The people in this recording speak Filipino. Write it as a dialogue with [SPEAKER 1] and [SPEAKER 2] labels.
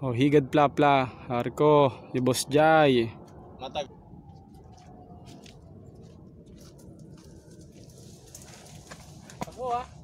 [SPEAKER 1] Oh, higad plapla, arko, ni Boss Jay.
[SPEAKER 2] Matag. Ako